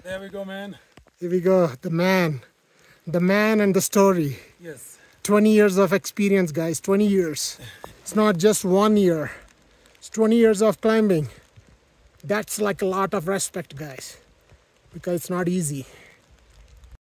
There we go, man. Here we go, the man and the story. Yes. 20 years of experience, guys, 20 years. It's not just 1 year. It's 20 years of climbing. That's like a lot of respect, guys, because it's not easy.